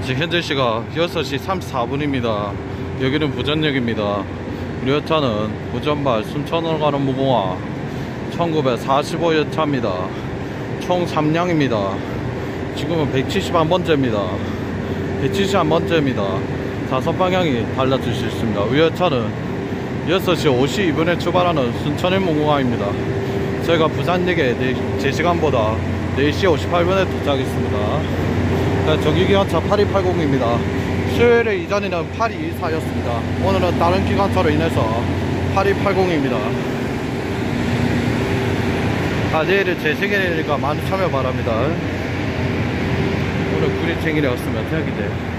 지금 현재 시각 6시 34분입니다. 여기는 부전역입니다. 우리 여차는 부전발 순천으로 가는 무궁화 1945여차입니다. 총 3량입니다. 지금은 171번째입니다. 171번째입니다. 좌석방향이 달라질 수 있습니다. 우리 여차는 6시 52분에 출발하는 순천의 무궁화입니다. 저희가 부산역에 제 시간보다 4시 58분에 도착했습니다. 정규기관차 8280입니다. 수요일에 이전에는 8224였습니다. 오늘은 다른 기관차로 인해서 8280입니다. 내일은 제 생일이니까 많은 참여 바랍니다. 오늘 구리 생일이었으면 대박인데.